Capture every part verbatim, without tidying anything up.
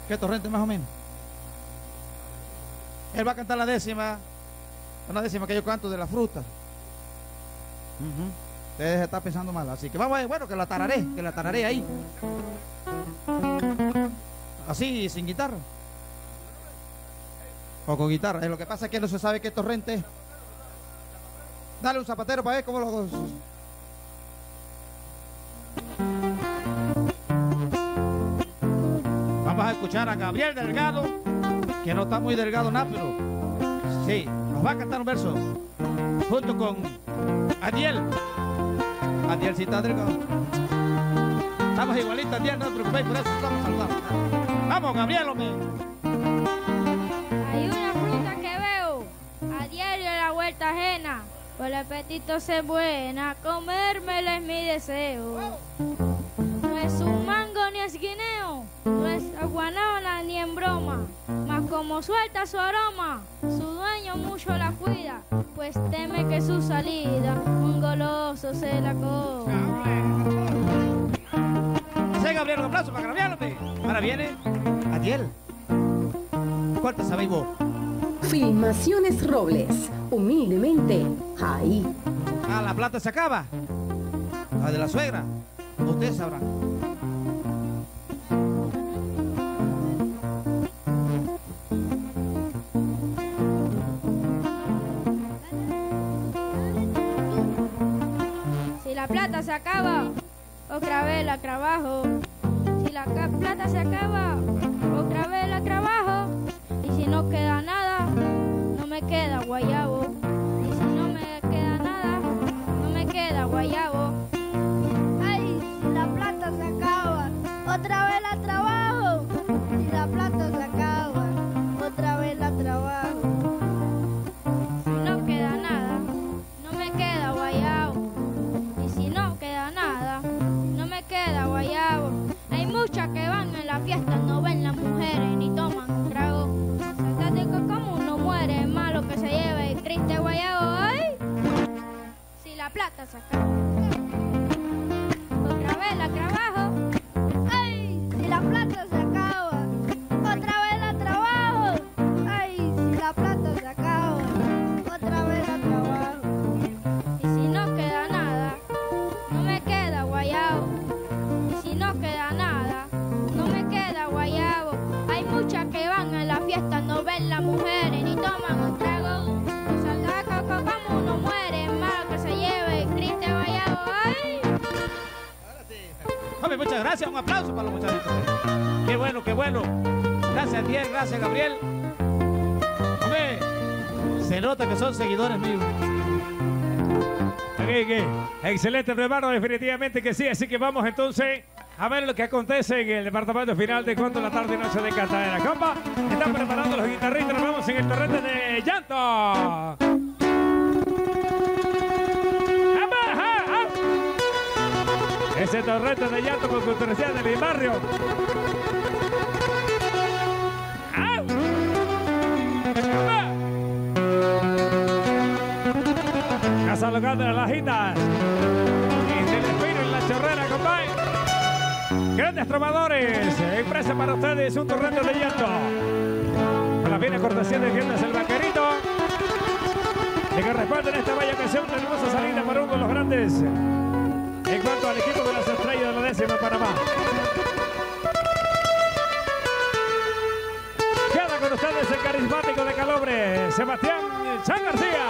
¿Qué torrente más o menos? Él va a cantar la décima, una décima que yo canto de la fruta. Uh-huh. Ustedes están pensando mal, así que vamos a ver, bueno, que la tararé, que la tararé ahí. Así, sin guitarra. O con guitarra. Eh, lo que pasa es que no se sabe qué torrente es. Dale un zapatero para ver cómo lo... Vamos a escuchar a Gabriel Delgado, que no está muy delgado nada, pero sí, nos va a cantar un verso junto con Adiel. Adiel sí está delgado. Estamos igualitos, Adiel, no te preocupéis, por eso estamos saludando. Vamos, Gabriel, hombre. Hay una fruta que veo a diario en la vuelta ajena. Por el apetito se buena, comérmela es mi deseo. No es un mango ni es guineo, no es guanábana ni en broma, mas como suelta su aroma, su dueño mucho la cuida, pues teme que su salida un goloso se la coma. Sí, Gabriel, un aplauso para Gabriel, hombre. Ahora viene Adiel. ¿Cuál te sabéis vos? Filmaciones Robles, humildemente, ahí. Ah, la plata se acaba. La de la suegra. Ustedes sabrán. Si la plata se acaba, otra vez la trabajo. Si la plata se acaba, otra vez la trabajo. Y si no queda nada, no me queda guayabo. Y si no me queda nada, no me queda guayabo. Ay, si la plata se acaba, otra vez la trabajo. Si la plata se acaba, otra vez la trabajo. Si no queda nada, no me queda guayabo. Y si no queda nada, no me queda guayabo. Hay muchas que van en la fiesta, no ven las mujeres ni toman un trago. Sátate que como uno muere, malo que se lleve el triste guayabo. Ay, si la plata se acaba, otra vez la trabajo. Ay, si la plata se acaba, otra vez la trabajo. Ay, si la plata se acaba, otra vez la trabajo. Y si no queda nada, no me queda guayabo. Y si no queda nada, no me queda guayabo. Hay muchas que van a la fiesta, no ven las mujeres ni toman un trago. Salta como uno muere, malo que se lleve el triste guayabo. Ay. Hombre, muchas gracias, un aplauso para los muchachos. Qué bueno, qué bueno. Gracias, Adiel, gracias, Gabriel. Hombre, se nota que son seguidores míos. Okay, okay. Excelente, hermano, definitivamente que sí. Así que vamos entonces a ver lo que acontece en el departamento final de Cuento la tarde y noche de Cantadera. Compa, están preparando los guitarristas. Nos vamos en el torrente de llanto. Ese torrente de llanto con culturalidad de mi barrio. ¡Au! Casa local de las lajitas. Y se despide en la chorrera, compadre. Grandes trovadores. Empresa para ustedes, un torrente de llanto. Con la fina cortesía de Viernes el Vaquerito. Y que responden esta bella canción, una hermosa salida para uno de los grandes. En cuanto al equipo de las estrellas de la décima Panamá. Queda con ustedes el carismático de Calobre, Sebastián Chan García.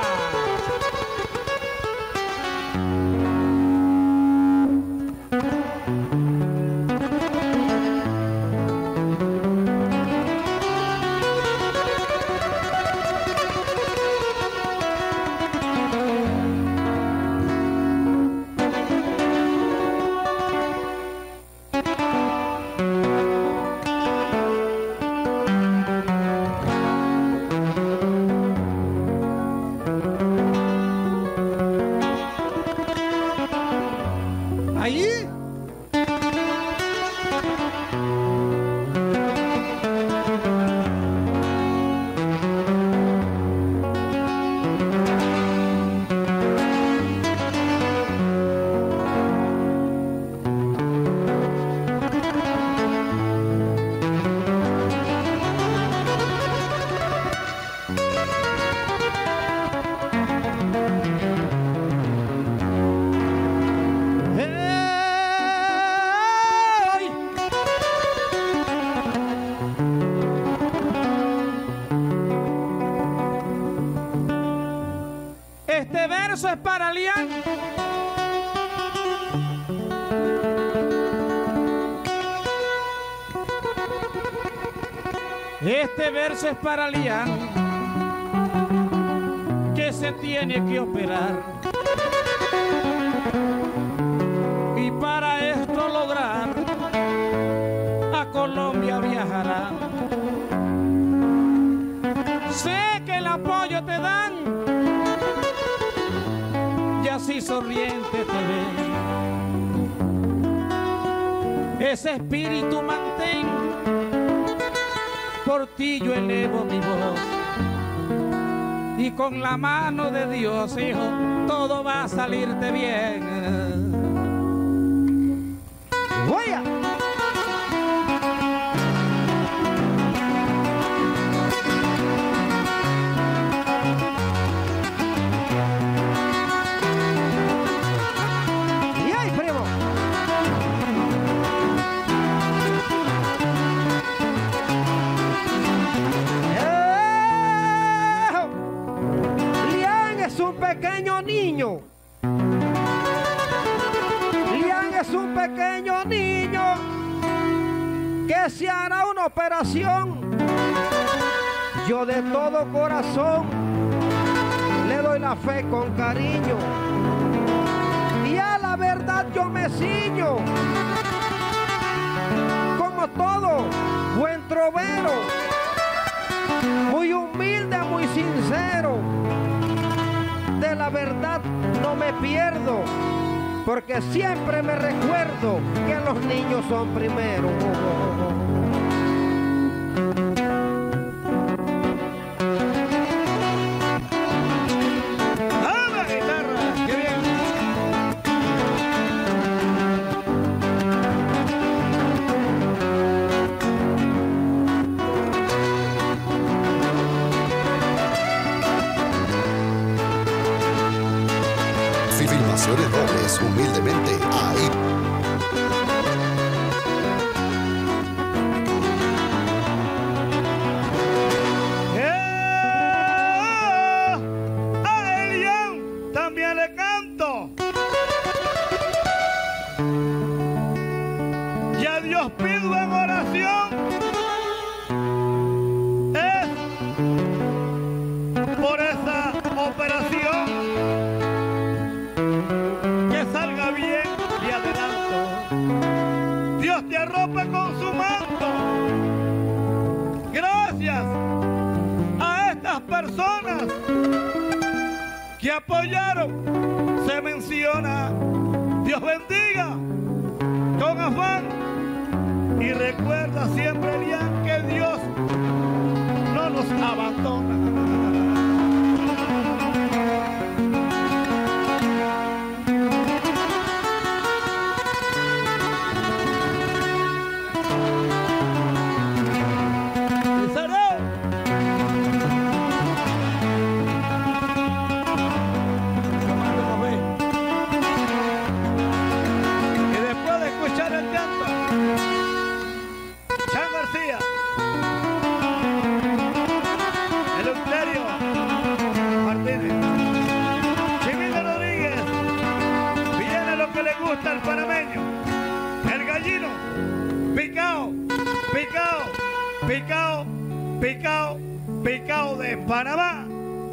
verso es para Lian. Este verso es para Lian, que se tiene que operar. Y para esto lograr, a Colombia viajará. Sé que el apoyo te dan, y así sonriente te ven. Ese espíritu mantén, por ti yo elevo mi voz. Y con la mano de Dios, hijo, todo va a salirte bien. ¡Voy a! Pequeño niño, Lian es un pequeño niño que se hará una operación. Yo de todo corazón le doy la fe con cariño, y a la verdad yo me ciño, como todo buen trovero, muy humilde, muy sincero. De la verdad no me pierdo, porque siempre me recuerdo que los niños son primero. ¡Ah, la guitarra! ¡Qué bien! Filmaciones Robles, humildemente ahí. Yeah. A Elian también le canto. Y a Dios pido en oración. Es por esa operación. Dios te arrope con su manto. Gracias a estas personas que apoyaron. Se menciona. Dios bendiga con afán. Y recuerda siempre, Lian, que Dios no nos abandona. El panameño, el gallino, picao, picao, picao, picao, picao de Panamá.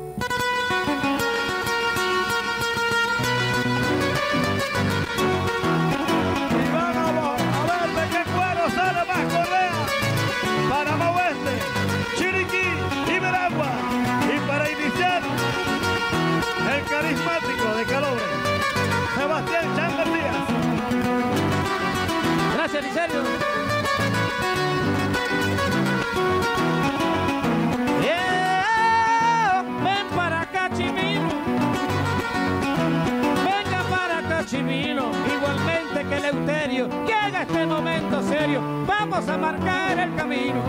Y vamos a ver de qué cuero sale más correa. Panamá Oeste, Chiriquí y Veragua. Y para iniciar, el carismático de Calobre, Sebastián Chan García. Gracias, Licerio. Yeah, ven para acá, Chimino. Venga para acá, Chimino. Igualmente que Eleuterio. Llega este momento serio. Vamos a marcar el camino.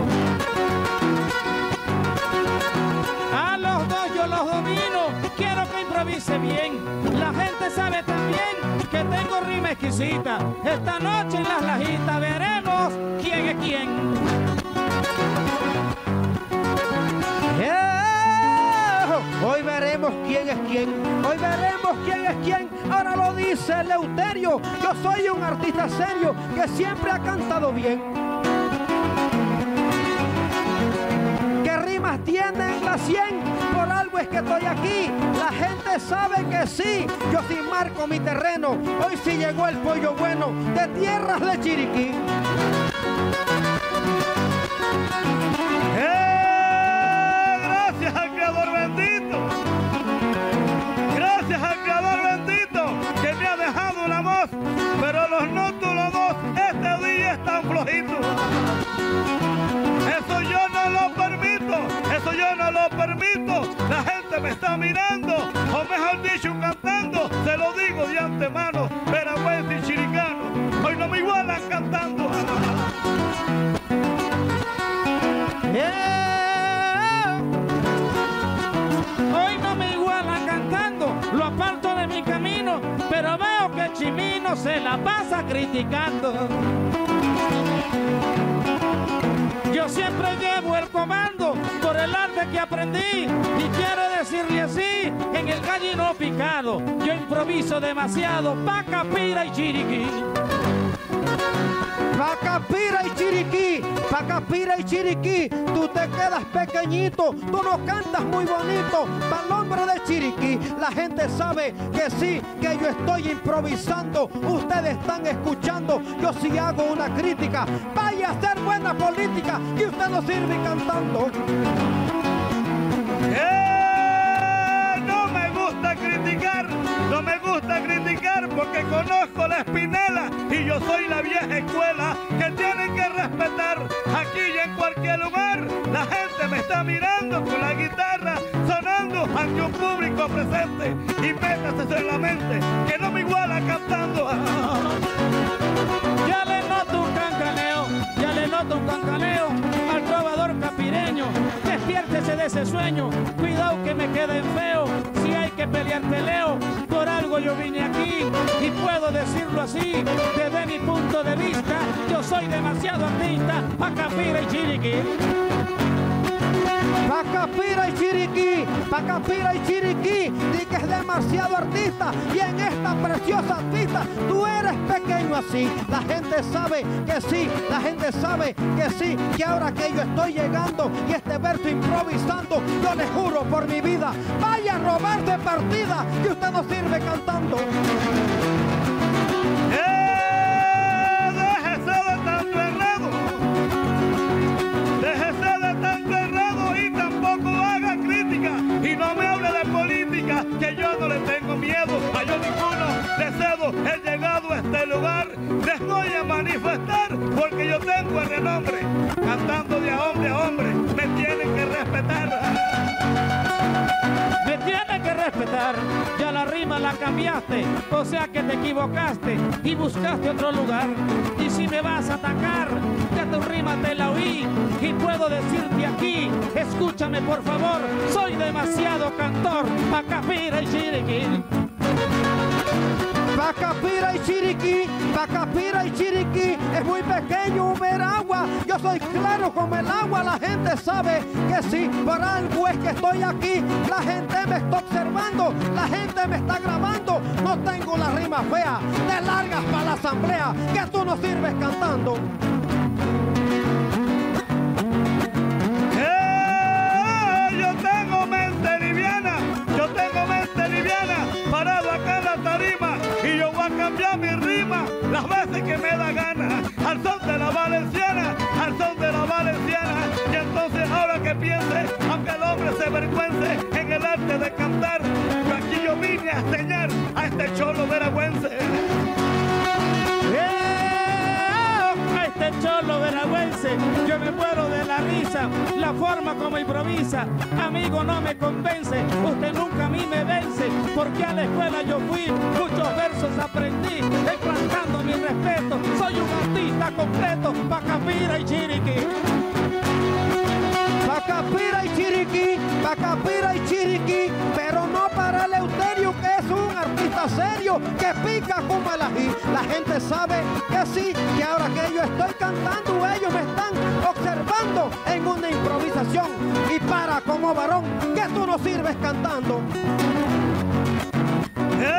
A los dos yo los domino. Quiero que improvise bien. La gente sabe también que tengo rima exquisita. Esta noche en las lajitas veremos quién es quién. Yeah. Hoy veremos quién es quién. Hoy veremos sabemos quién es quién, ahora lo dice Eleuterio. Yo soy un artista serio que siempre ha cantado bien. ¿Qué rimas tienen las cien? Por algo es que estoy aquí. La gente sabe que sí, yo sí marco mi terreno. Hoy sí llegó el pollo bueno de tierras de Chiriquí. ¡Eh! Gracias al Creador bendito. Gracias al Creador bendito que me ha dejado una voz. Pero los nótulos dos este día están flojitos. Eso yo no lo permito. Eso yo no lo permito. La gente me está mirando, o mejor dicho, cantando. Se lo digo de antemano, veragüense y chiricano. Hoy no me igualan cantando. Yeah. Hoy no me igualan cantando, lo aparto de mi camino, pero veo que el Chimino se la pasa criticando. Yo siempre llevo el comando por el arte que aprendí y quiero decirle así, en el gallino picado, yo improviso demasiado, Pacapira y Chiriquí. Pacapira y Chiriquí, Pacapira y Chiriquí, tú te quedas pequeñito, tú no cantas muy bonito, para el hombre de Chiriquí, la gente sabe que sí, que yo estoy improvisando, ustedes están escuchando, yo sí hago una crítica, vaya a hacer buena política, y usted no sirve cantando. ¡Eh! No me gusta criticar, no me gusta criticar porque conozco la Espinela y yo soy la vieja escuela que tienen que respetar. Aquí y en cualquier lugar la gente me está mirando con la guitarra sonando ante un público presente y métase eso en la mente que no me iguala cantando. Ya le noto un cancaneo, ya le noto un cancaneo al trovador capireño. Despiértese de ese sueño, cuidado que me queden feo. Si hay que pelear, peleo. Por algo yo vine aquí y puedo decirlo así. Desde mi punto de vista, yo soy demasiado artista, Pacapira y Chiriquí. Pacapira y Chiriquí, Pacapira y Chiriquí, di que es demasiado artista y en esta preciosa pista tú eres pequeño así. La gente sabe que sí, la gente sabe que sí, que ahora que yo estoy llegando y este verso improvisando, yo le juro por mi vida, vaya a robar de partida que usted no sirve cantando. ¡Eh! ¡Déjese de tanto enredo! ¡Déjese de tanto enredo y tampoco haga crítica! Y no me hable de política, que yo no le tengo miedo. A yo ninguno le cedo. He llegado a este lugar, les voy a manifestar, porque yo tengo el renombre. Cantando de a hombre a hombre, me tienen que respetar. Me tiene que respetar, ya la rima la cambiaste, o sea que te equivocaste y buscaste otro lugar. Y si me vas a atacar, ya tu rima te la oí y puedo decirte aquí, escúchame por favor, soy demasiado cantor, Pacapira y Chiriquí. Pacapira y Chiriquí, Pacapira y Chiriquí, es muy pequeño ver agua, yo soy claro como el agua, la gente sabe que sí, por algo es que estoy aquí, la gente me está observando, la gente me está grabando, no tengo la rima fea, te largas para la asamblea, que tú no sirves cantando. ¡Eh! Yo tengo mente liviana, yo tengo mente liviana, parado acá en la tarima, y yo voy a cambiar mi rima las veces que me da gana, al son de la valenciana, al son de la valenciana, y entonces ahora que piense, aunque el hombre se avergüence en el arte de cantar, yo aquí yo vine a enseñar a este cholo veragüense. A este cholo veragüense, yo me muero de la risa, la forma como improvisa, amigo no me convence, usted nunca a mí me vence, porque a la escuela yo fui, muchos versos aprendí, implantando mi respeto, soy un artista completo, Pacapira y Chiriquí. Pacapira y Chiriquí, Pacapira y Chiriquí, pero no para Eleuterio, que es un artista serio, que pica como el ají. La gente sabe que sí, que ahora que yo estoy cantando, ellos me están observando en una improvisación. Y para como varón, que tú no sirves cantando. ¡Eh!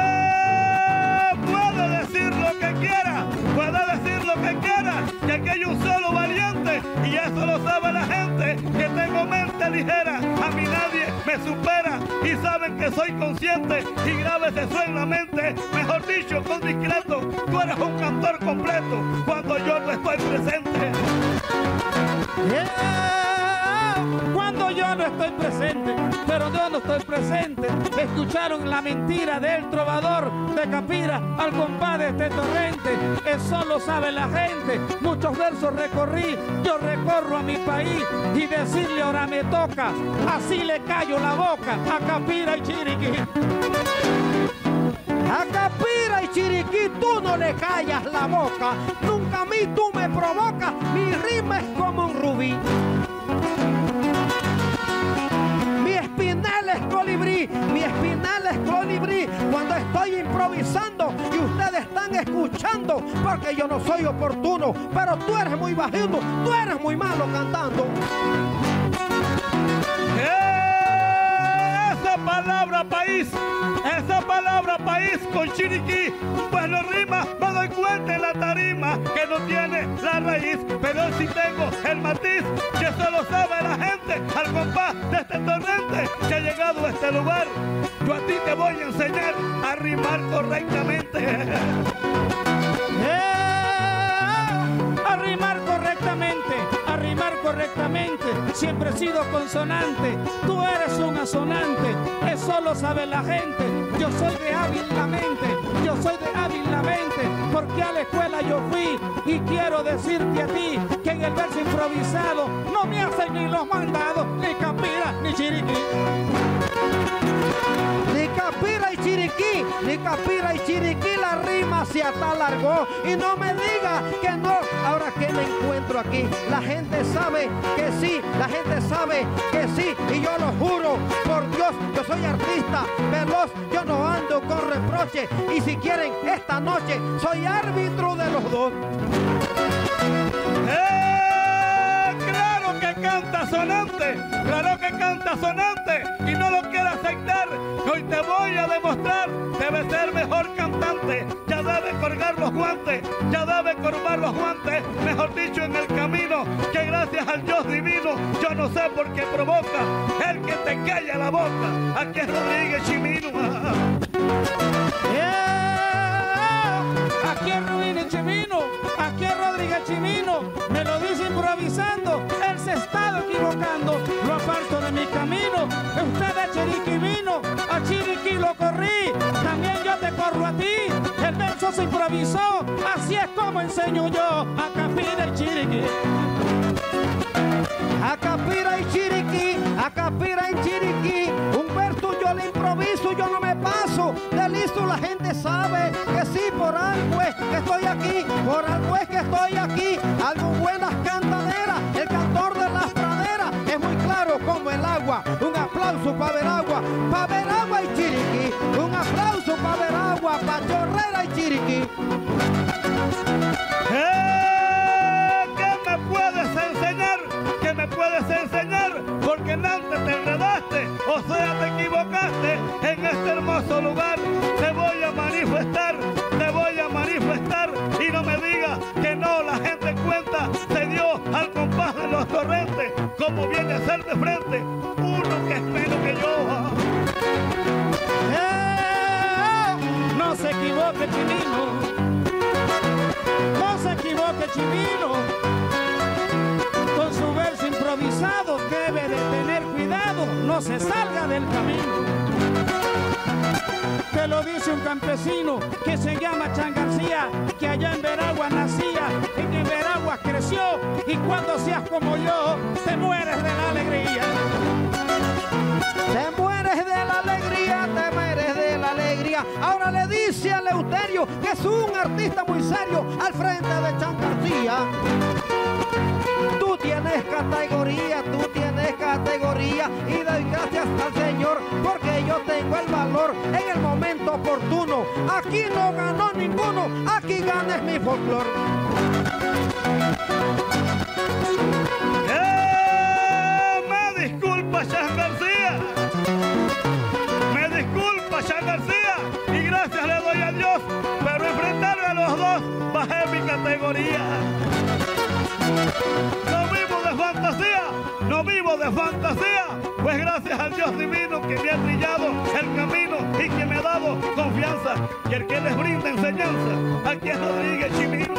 soy un solo valiente y eso lo sabe la gente, que tengo mente ligera, a mí nadie me supera y saben que soy consciente y grave eso en la mente, mejor dicho con discreto, tú eres un cantor completo cuando yo no estoy presente. Yeah, cuando yo no estoy presente, pero yo no estoy presente. Escucharon la mentira del trovador de Capira al compadre de este torrente. Eso lo sabe la gente. Muchos versos recorrí, yo recorro a mi país y decirle ahora me toca. Así le callo la boca a Capira y Chiriquí. A Capira y Chiriquí tú no le callas la boca, nunca a mí tú me provocas, mi rima es como un rubí. Mi espinel es colibrí, mi espinel es colibrí, cuando estoy improvisando y ustedes están escuchando, porque yo no soy oportuno, pero tú eres muy bajito, tú eres muy malo cantando. Esa palabra país, esa palabra país con Chiriquí, pues no rima, me doy cuenta en la tarima que no tiene la raíz, pero sí tengo el matiz, que eso lo sabe la gente, al compás de este torrente que ha llegado a este lugar. Yo a ti te voy a enseñar a rimar correctamente. Yeah, a rimar correctamente, a rimar correctamente, siempre he sido consonante, tú eres un asonante, eso lo sabe la gente, yo soy de hábil la mente, yo soy de hábil la mente, porque a la escuela yo fui y quiero decirte a ti que en el verso improvisado no me hacen ni los mandados, ni Capira ni Chiriquí. Ni Capira y Chiriquí, ni Capira y Chiriquí, la rima se atalargó. Y no me diga que no, ahora que me encuentro aquí, la gente sabe que sí, la gente sabe que sí, y yo lo juro, por Dios, yo soy artista veloz, yo no ando con reproche, y si quieren esta noche, soy árbitro de los dos. ¡Eh! ¡Claro que canta sonante! ¡Claro que canta sonante! Y no lo quiero aceptar, hoy te voy a demostrar, debe ser mejor cantante, ya debe colgar los guantes, ya debe colgar los guantes, mejor dicho en el camino, que gracias al Dios divino, yo no sé por qué provoca, el que te calla la boca, aquí es Rodríguez Chimino. Yeah, aquí es Rodríguez Chimino, aquí es Rodríguez Chimino, me lo dice improvisando, él se está equivocando, lo aparto de mi camino, usted de Chiriquí vino, a Chiriquí lo corrí, también yo te corro a ti, el verso se improvisó, así es como enseño yo a Capira y Chiriquí. A Capira y Chiriquí, a Capira y Chiriquí, un verso yo le improviso, yo no me paso de listo, la gente sabe que sí, por algo es que estoy aquí, por algo es que estoy aquí, algo buenas cantaderas, el cantor de las praderas, es muy claro como el agua, un aplauso para Veragua, para Veragua y Chiriquí, un aplauso para Veragua, para Chorrera y Chiriquí. ¡Eh! ¿Qué me puedes enseñar? ¿Qué me puedes enseñar? Porque antes te enredaste, o sea te equivocaste en este hermoso lugar. Te voy a manifestar, te voy a manifestar y no me digas que no, la gente cuenta, se dio al compás de los torrentes, como viene a ser de frente, uno que es menos que yo. Eh, no se equivoque Chimino, no se equivoque Chimino, con su verso improvisado debe de tener cuidado, no se salga del camino. Te lo dice un campesino que se llama Chan García, que allá en Veragua nacía, y en Veragua creció, y cuando seas como yo, te mueres de la alegría. Te mueres de la alegría, te mueres de la alegría. Ahora le dice a Eleuterio, que es un artista muy serio, al frente de Chan García. Tú tienes categoría, tú tienes categoría, y doy gracias al Señor porque yo tengo el valor en el momento oportuno. Aquí no ganó ninguno, aquí gana es mi folclor. ¡Eh! Me disculpa Chan García, me disculpa Chan García, y gracias le doy a Dios, pero enfrentarme a los dos bajé mi categoría. lleno de fantasía, pues gracias al Dios divino que me ha trillado el camino y que me ha dado confianza, y el que les brinda enseñanza, aquí es Rodríguez Chimino.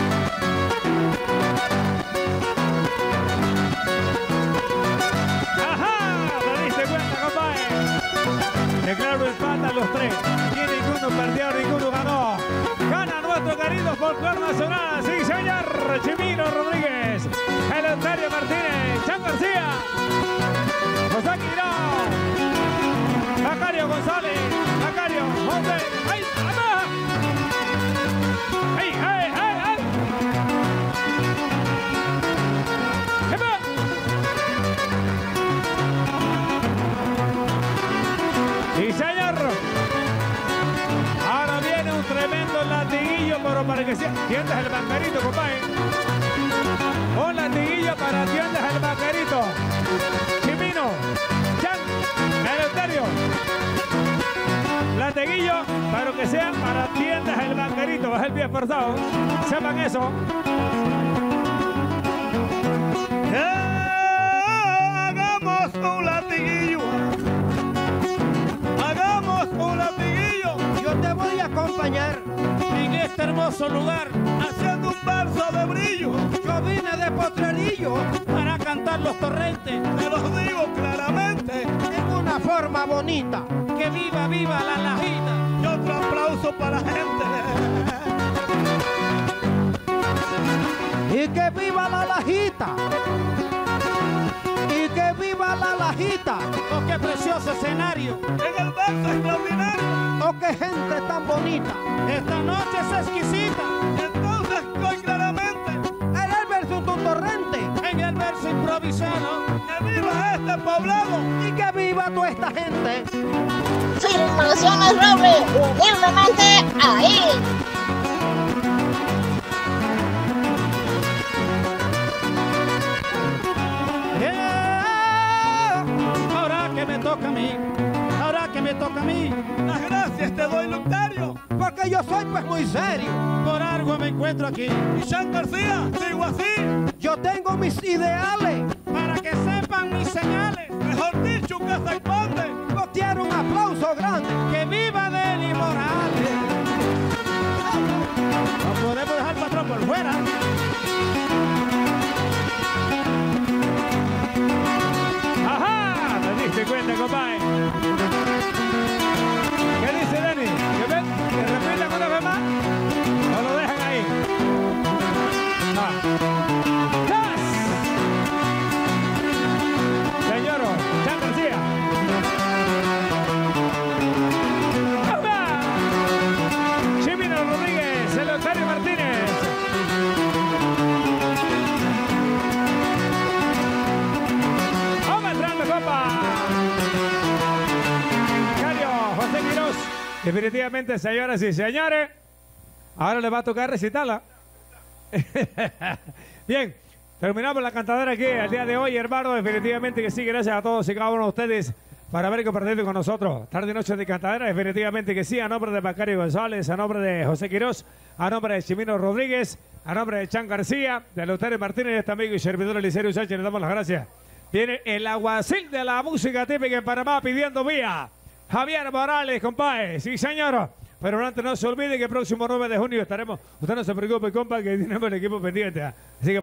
Declaro empatan los tres. Aquí ninguno perdió, ninguno ganó. Gana nuestro querido folclor nacional. Sí, señor. Chimino Rodríguez. Eleuterio Martínez. Chan García. José Quirón. Macario González. Macario. José. ¡Ay! ¡Vamos! ¡Ay, ay, ay, ay! ¡Sí, señor! Ahora viene un tremendo latiguillo, pero para que sea... Tiendas el bancarito, compadre. Un latiguillo para tiendas el bancarito. Chimino, Chan, Eleuterio. Latiguillo, pero que sea para tiendas el bancarito. Baja el pie esforzado. Sepan eso. Eh, hagamos un latiguillo. Hagamos un latiguillo. Yo te voy a acompañar En este hermoso lugar, haciendo un verso de brillo. yo vine de Potrerillo para cantar los torrentes. Te los digo claramente. en una forma bonita. Que viva, viva la lajita. Y otro aplauso para la gente. Y que viva la lajita. Y que viva la lajita. Oh, qué precioso escenario. En el verso extraordinario. Oh, qué gente tan bonita. Esta noche es exquisita. Entonces estoy claramente. En el verso un torrente. En el verso improvisado. Que viva este poblado. Y que viva toda esta gente. Filmaciones Robles, humildemente ahí. Yeah. Ahora que me toca a mí. Ahora que me toca a mí. Las gracias te doy, Luctario. Porque yo soy pues muy serio. Por algo me encuentro aquí. Y Chan García, sigo así. Yo tengo mis ideales. Para que sepan mis señales. Mejor dicho, casa y pande. Yo quiero un aplauso grande. Que viva Deli Morales. No podemos dejar al patrón por fuera. ¡Ajá! ¿Te diste cuenta, compadre? ¿Qué dice Dani? ¿Que ven? ¿Que repitan una vez más? ¿O lo dejan ahí? Ah. ¡Yes! Señor Chan García. ¡Ahora! Chimino Rodríguez, Eleuterio Martínez. ¡Vamos entrando, compa! Macario, José Quirós. Definitivamente, señoras y señores, ahora le va a tocar recitarla. Bien, terminamos la cantadera aquí el día de hoy, hermano. Definitivamente que sí, gracias a todos y cada uno de ustedes por haber compartido con nosotros. Tarde y noche de cantadera, definitivamente que sí. A nombre de Macario González, a nombre de José Quirós, a nombre de Chimino Rodríguez, a nombre de Chan García, de Eleuterio Martínez, este amigo y servidor Eliseo Sánchez, le damos las gracias. Viene el aguacil de la música típica en Panamá pidiendo vía. Javier Morales, compadre. Sí, señor. Pero antes no se olvide que el próximo nueve de junio estaremos. Usted no se preocupe, compa, que tenemos el equipo pendiente. Así que